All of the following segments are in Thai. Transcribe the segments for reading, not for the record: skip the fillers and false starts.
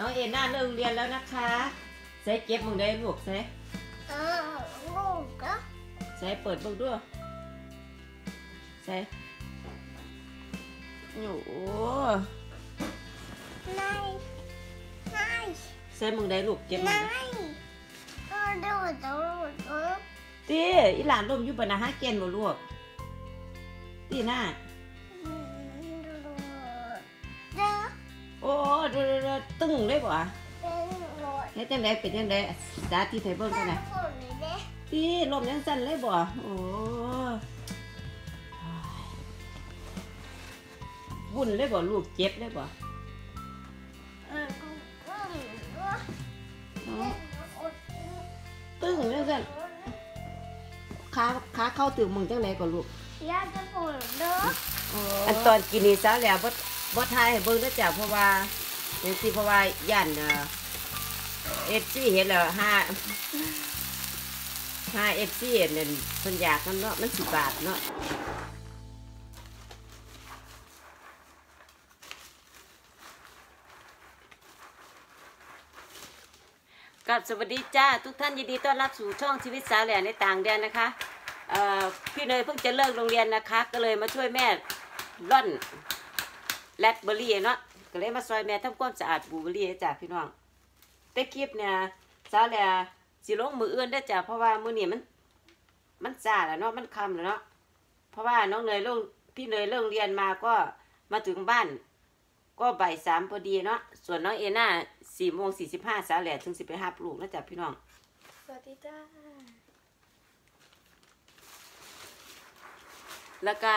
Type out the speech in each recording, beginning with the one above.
องเอน่าเลิกเรียนแล้วนะคะใส่เก็บมึงได้ลูกใส่ลูกก็ใส่เปิดมึงด้วยใส่โอ้โหนายใส่มึงได้ลูกเก็บมึงได้ดูตีอีหลานลมอยู่บนอาหารเกณฑ์บ่ลูกตีหน้าโอ้ดูตึงเลยบ่เฮ็ดจังไดเป็นจังไดสาธิตให้เบิ่งกันนะตีลมยังสั่นเลยบ่โอ้วุ่นเลยบ่ลูกเจ็บเลยบ่ตึงยังสั่นขาเข้าถึงมึงจังไดก่อนลูกอันตอนกินนี่ซะแล้วบ่ทายให้เบิ่งเด้อจ้ะเพราะว่าจังซี่เพราะว่าย่านFC เห็นแล้ว5 FC นั่นเพิ่นอยากกันเนาะมัน10 บาทเนาะกับสวัสดีจ้าทุกท่านยินดีต้อนรับสู่ช่องชีวิตสาวแหล่ในต่างแดนนะคะพี่เนยเพิ่งจะเลิกโรงเรียนนะคะก็เลยมาช่วยแม่ร่อนแรดเบอร์รี่เนาะก็เลยมาซอยแม่ทำความสะอาดบลูเบอร์รี่จ้าพี่น้องแต่คลิปเนี่ยสาวแหล่สิลงมืออื่นได้จ้าเพราะว่ามื้อนี้มันจ้าแล้วเนาะมันค่ำแล้วเนาะเพราะว่าพี่เนยเลิกเรียนมาก็มาถึงบ้านก็บ่าย3พอดีเนาะส่วนน้องเอน่า4:45สาวแหล่ถึงสิไปหาลูกนะจ้ะพี่น้องสวัสดีจ้าแล้วก็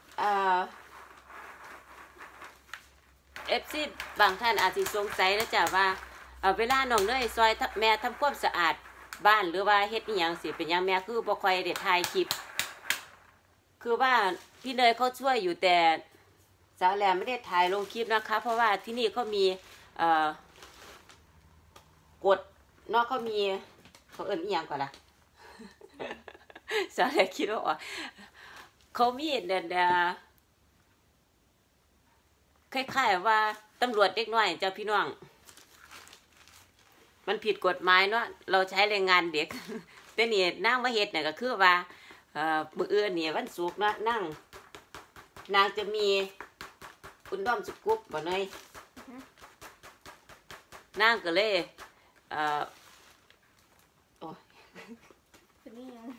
FC บางท่านอาจจะสงสัยนะจ๊ะว่าเวลาน้องเนยซอยแม่ทำความสะอาดบ้านหรือว่าเฮ็ดอีหยังสิเป็นหยังแม่คือบ่ค่อยได้ถ่ายคลิปคือว่าพี่เนยเขาช่วยอยู่แต่สาวแหลมไม่ได้ถ่ายลงคลิปนะคะเพราะว่าที่นี่เขามีกฎเนาะเขาเอิ้นอีหยังก่อนล่ะ สาวแหลมคิดว่าเขามีคล้ายๆว่าตำรวจเด็กน้อยเจ้าพี่น้องมันผิดกฎหมายเนาะเราใช้แรงงานเด็ก แต่นี่นั่งมาเฮ็ดเนี่ยก็คือว่ามื้ออื่นนี่วันศุกร์เนาะนางจะมีคุณด้อมสุกุบบ่เนยนางก็เลยโอ้ยเป็นนี่ยัง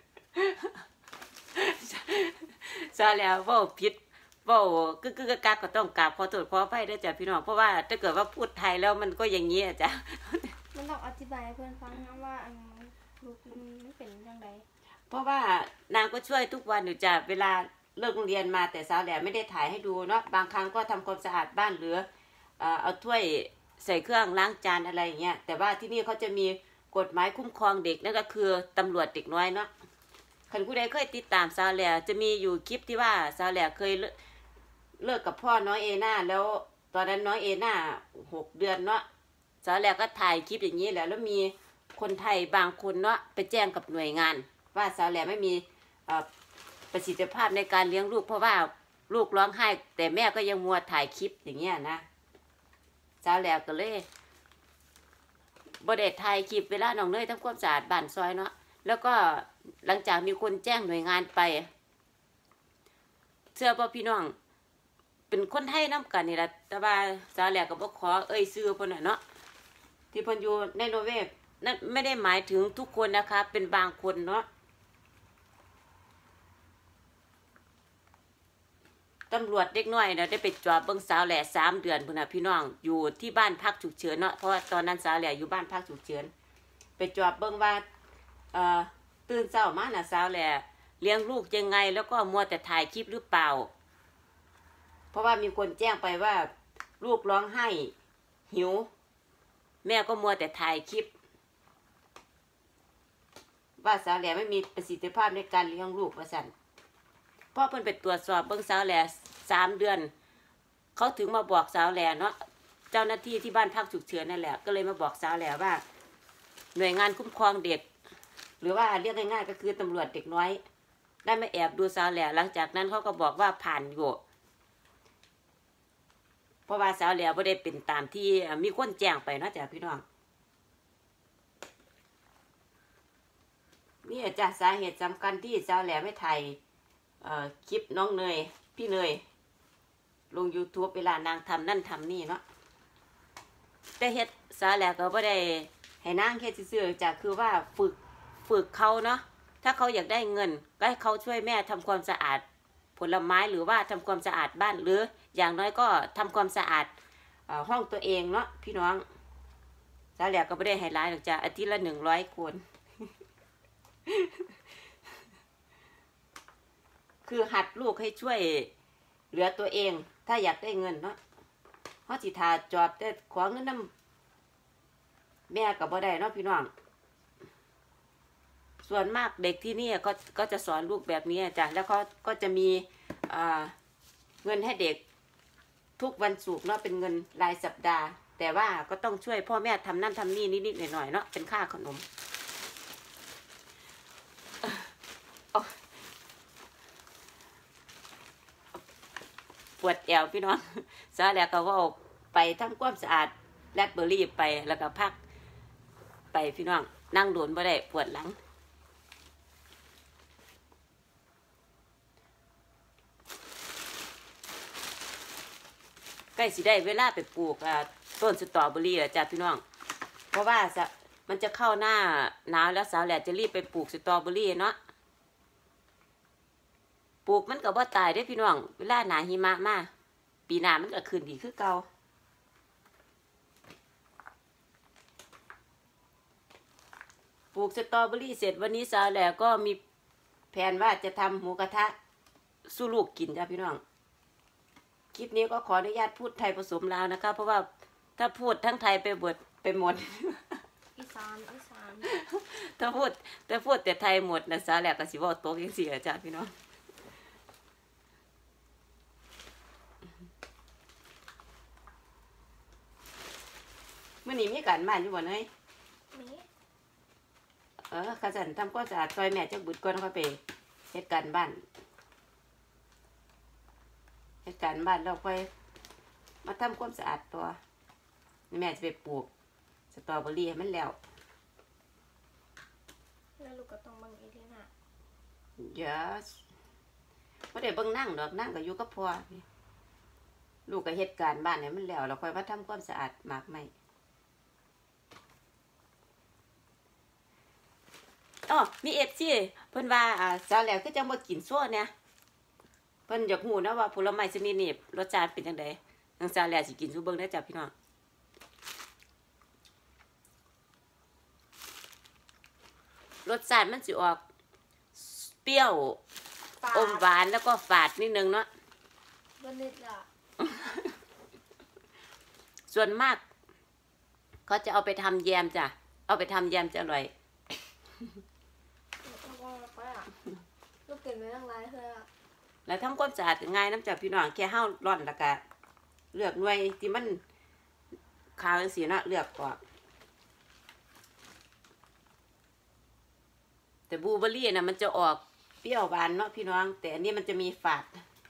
ซาแล้วเว้าผิดเว้ากึกกักก็ต้องกราบขอโทษขออภัยด้วยจ้ะพี่น้องเพราะว่าถ้าเกิดว่าพูดไทยแล้วมันก็อย่างนี้อ่ะจ้ะมันต้องอธิบายให้เพื่อนฟังนะว่าลูกมันเป็นยังไงเพราะว่านางก็ช่วยทุกวันอยู่จ้ะเวลาเลิกโรงเรียนมาแต่สาวแหลมไม่ได้ถ่ายให้ดูเนาะบางครั้งก็ทำความสะอาดบ้านหรือเอาถ้วยใส่เครื่องล้างจานอะไรอย่างเงี้ยแต่ว่าที่นี่เขาจะมีกฎหมายคุ้มครองเด็กนั่นก็คือตำรวจเด็กน้อยเนาะคันผู้ใดเคยติดตามสาวแหลมจะมีอยู่คลิปที่ว่าสาวแหลมเคยเลิกกับพ่อน้อยเอน่าแล้วตอนนั้นน้อยเอน่า6 เดือนเนาะสาวแหลมก็ถ่ายคลิปอย่างนี้แหละแล้วมีคนไทยบางคนเนาะไปแจ้งกับหน่วยงานว่าสาวแหลมไม่มีประสิทธิภาพในการเลี้ยงลูกเพราะว่าลูกร้องไห้แต่แม่ก็ยังมัวถ่ายคลิปอย่างเงี้ยนะสาวแหลมก็เลยบ่ได้ถ่ายคลิปเวลาน้องเนยทำความสะอาดบ้านซอยเนาะแล้วก็หลังจากมีคนแจ้งหน่วยงานไปเชื่อป่ะพี่น้องเป็นคนไทยนำกันนี่แหละแต่ว่าสาวแหลมก็บ่ขอชื่อเพิ่นน่ะเนาะที่เพิ่นอยู่ในนอร์เวย์นั่นไม่ได้หมายถึงทุกคนนะคะเป็นบางคนเนาะตำรวจเด็กน้อยนะได้ไปจอบเบิ่งสาวแหล่3 เดือนพุ่นน่ะพี่น้องอยู่ที่บ้านพักฉุกเฉินเนาะเพราะว่าตอนนั้นสาวแหล่อยู่บ้านพักฉุกเฉินไปจอบเบิ่งว่าตื่นเช้ามาน่ะสาวแหล่เลี้ยงลูกยังไงแล้วก็มัวแต่ถ่ายคลิปหรือเปล่าเพราะว่ามีคนแจ้งไปว่าลูกร้องไห้หิวแม่ก็มัวแต่ถ่ายคลิปว่าสาวแหล่ไม่มีประสิทธิภาพในการเลี้ยงลูกว่าซั่นพ่อเพิ่นไปตรวจสอบเบิ่งสาวแหล่3 เดือนเขาถึงมาบอกสาวแหล่เนาะเจ้าหน้าที่ที่บ้านพักฉุกเฉินนั่นแหละก็เลยมาบอกสาวแหล่ว่าหน่วยงานคุ้มครองเด็กหรือว่าเรียกง่ายๆก็คือตำรวจเด็กน้อยได้มาแอบดูสาวแหล่หลังจากนั้นเขาก็บอกว่าผ่านอยู่เพราะว่าสาวแหล่บ่ได้เป็นตามที่มีคนแจ้งไปเนาะจ้ะพี่น้องนี่จ้ะสาเหตุสำคัญที่สาวแหล่ไม่ถ่ายคลิปน้องเนยพี่เนยลง YouTube เวลานางทำนั่นทำนี่เนาะแต่เฮ็ดสาวแหล่ก็บ่ได้ให้นางเฮ็ดซื่อๆจ้ะคือว่าฝึกเขาเนาะถ้าเขาอยากได้เงินก็ให้เขาช่วยแม่ทำความสะอาดผลไม้หรือว่าทำความสะอาดบ้านหรืออย่างน้อยก็ทำความสะอาดห้องตัวเองเนาะพี่น้องสาวแหล่ก็ไม่ได้ให้ร้ายหรอกจ้ะอาทิตย์ละ100 คน คือหัดลูกให้ช่วยเหลือตัวเอง ถ้าอยากได้เงินเนาะเพราะสิทาจอบแต่ขอเงินน้ำแม่กับบ่ได้เนาะพี่น้องส่วนมากเด็กที่นี่ก็จะสอนลูกแบบนี้จ้ะแล้วก็จะมีเงินให้เด็กทุกวันศุกร์เนาะเป็นเงินรายสัปดาห์แต่ว่าก็ต้องช่วยพ่อแม่ทำนั่นทำนี่นิดๆหน่อยๆเนาะเป็นค่าขนมปวดแอวพี่น้องซะแล้วก็ว่าไปทำความสะอาดแรดเบอร์รี่ไปแล้วก็พักไปพี่น้องนั่งโดนบ่ได้ปวดหลังใกล้สิได้เวลาไปปลูกต้นสตรอเบอรี่แล้วจ้ะพี่น้องเพราะว่ามันจะเข้าหน้าหนาวแล้วสาวแหล่จะรีบไปปลูกสตรอเบอรี่เนาะปลูกมันก็บ่ตายได้พี่น้องเวลาหนาหิมะมาปีหน้ามันก็คืนดีคือเก่าปลูกสตรอเบอรี่เสร็จวันนี้สาวแหล่ก็มีแผนว่าจะทำหมูกระทะสู้ลูกกินจ้ะพี่น้องคลิปนี้ก็ขออนุญาตพูดไทยผสมลาวนะคะเพราะว่าถ้าพูดทั้งไทยไปหมดอีสานถ้าพูดแต่ไทยหมดนะสาวแหล่ก็สิเว้าตกจังซี่จ้ะพี่น้องมื้อนี้มีการบ้านอยู่บ่เนยข้าสันทำความสะอาดซอยแม่จักบึดก่อนค่อยไปเฮ็ดการบ้านแล้วค่อยมาทำความสะอาดตัวแม่จะไปปลูกสตรอเบอรี่ให้มันแล้วลูกก็ต้องบังอีกนะ yes บ่ได้เบิ่งนั่งดอกนั่งก็อยู่กับพ่อลูกก็เฮ็ดการบ้านให้มันแล้วค่อยมาทำความสะอาดหมากไม้มีFCเพิ่นว่าสาวแล้วคือจังบ่กินซั่วเนี่ยเพิ่นอยากรู้นะว่าผลไม้ชนิดนี้รสชาติเป็นจังได๋ทางสาวแล้วสิกินสู่เบิ่งได้จ้ะพี่น้องรสชาติมันสิออกเปรี้ยวอมหวานแล้วก็ฝาดนิดนึงเนาะบ่นิดล่ะส่วนมากเขาจะเอาไปทำแยมจ้ะเอาไปทำแยมจะอร่อยลูกเก่งไม่ต้องร้ายเลยแล้วทำความสะอาดง่ายน้ำจากพี่น้องแค่ห้าวร่อนแล้วก็เลือกหน่วยที่มันขาวสีเนาะเลือกก่อนแต่บลูเบอร์รี่นะมันจะออกเปรี้ยวหวานเนาะพี่น้องแต่อันนี้มันจะมีฝาด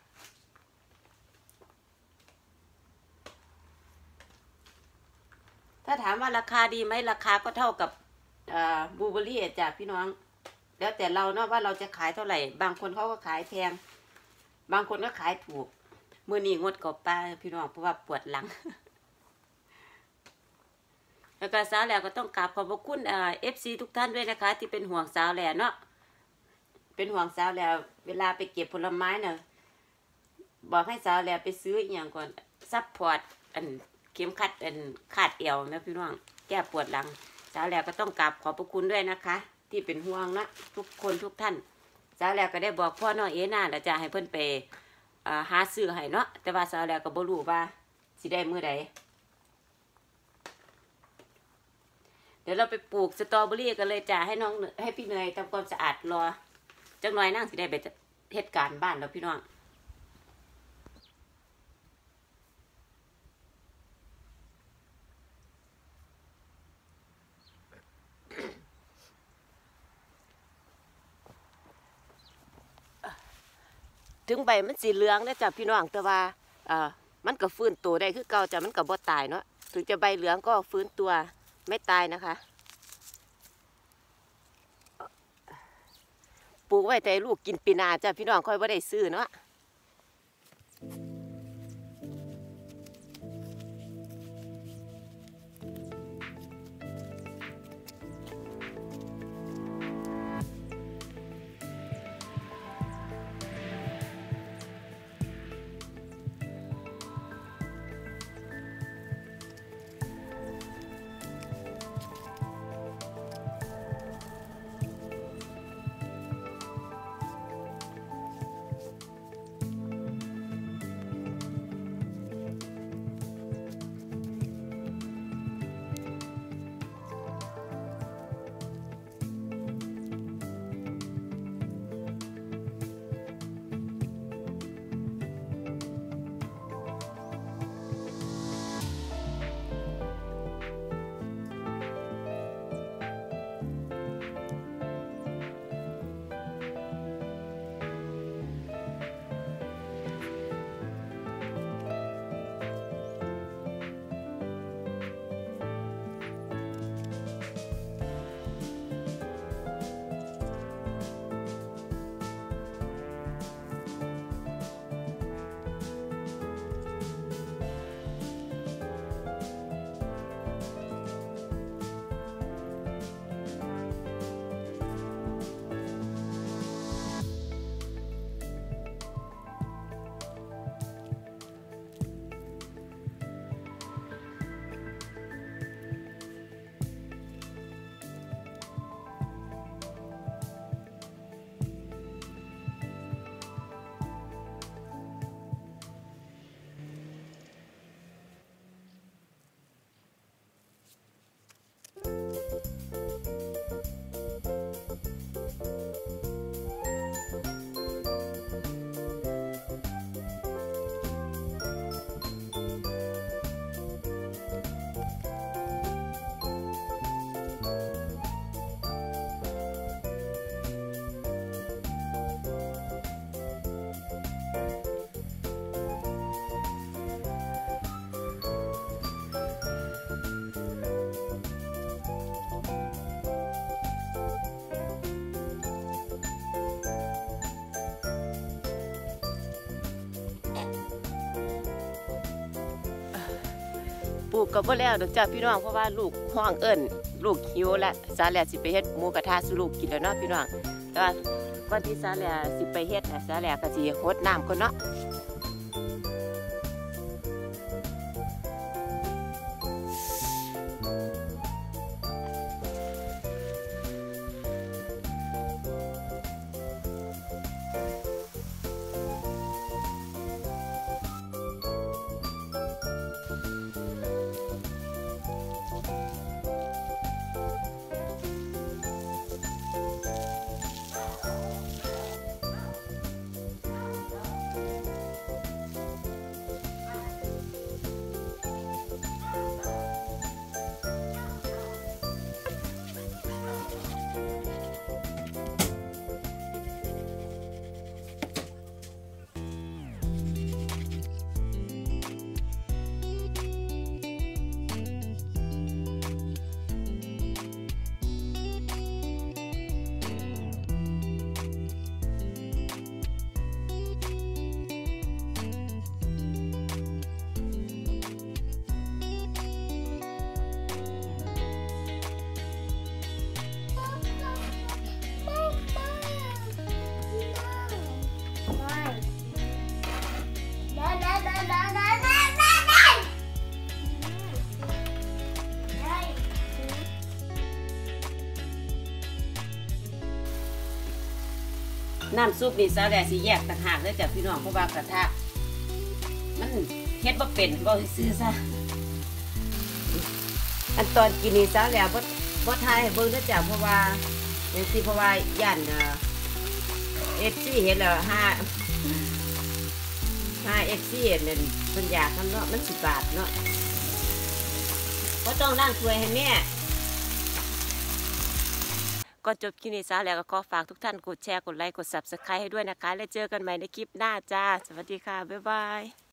ถ้าถามว่าราคาดีไหมราคาก็เท่ากับบลูเบอร์รี่จ้ะพี่น้องแล้วแต่เราเนาะว่าเราจะขายเท่าไหร่บางคนเขาก็ขายแพงบางคนก็ขายถูกมื้อนี้งดกับป้าพี่น้องเพราะว่าปวดหลัง แล้วก็สาวแหล่ก็ต้องกราบขอบพระคุณFC ทุกท่านด้วยนะคะที่เป็นห่วงสาวแหล่เนาะเป็นห่วงสาวแหล่เวลาไปเก็บผลไม้เนาะบอกให้สาวแหล่ไปซื้ออีกอย่างก่อนซัพพอร์ตเข็มขัดคาดเอวนะพี่น้องแก้ปวดหลังสาวแหล่ก็ต้องกราบขอบพระคุณด้วยนะคะที่เป็นห่วงนะทุกคนทุกท่านสาวแหล่ก็ได้บอกพ่อน้องน่าแล้วจะให้เพิ่นไปหาซื้อให้เนาะแต่ว่าสาวแหล่ก็บ่รู้ว่าสิได้มื้อใดเดี๋ยวเราไปปลูกสตรอเบอรี่กันเลยจ้ะให้พี่เนยทำความสะอาดรอจักหน่อยนั่งสิได้ไปเฮ็ดการบ้านแล้วพี่น้องถึงใบมันสีเหลืองแล้วจ้ะพี่น้องแต่ว่ามันก็ฟื้นตัวได้คือเก่าจ้ะมันก็บ่ตายเนาะถึงจะใบเหลืองก็ฟื้นตัวไม่ตายนะคะปลูกไว้แต่ลูกกินปีหน้าจ้ะพี่น้องค่อยบ่ได้ซื้อเนาะปลูกกับบ่แล้วดอกจ้ะพี่น้องเพราะว่าลูกห้องเอิ้นลูกหิวและสาแหล่สิไปเฮ็ดหมูกระทะสู่ลูกกินแล้วเนาะพี่น้องแต่ว่าก่อนที่สาแหล่สิไปเฮ็ดสาแหล่ก็สิรดน้ำก่อนเนาะน้ำซุปนี่สาแหล่สิแยกต่างหากเลยจ้ะพี่น้องเพราะว่ากระทะมันเฮ็ดบ่เป็นบ่ซื้อซะอันตอนกินนี่สาแหล่บ่ทายให้เบิ่งเด้อจ้ะเพราะว่าจังซี่เพราะว่าย่านFC เห็นแล้ว5 FC นั่นเพิ่นอยากนำเนาะมัน10 บาทเนาะบ่ต้องล้างถ้วยให้แม่ก่อนจบคลิปนี้ซะแล้วก็ขอฝากทุกท่านกดแชร์กดไลค์กด Subscribe ให้ด้วยนะคะแล้วเจอกันใหม่ในคลิปหน้าจ้าสวัสดีค่ะบ๊ายบาย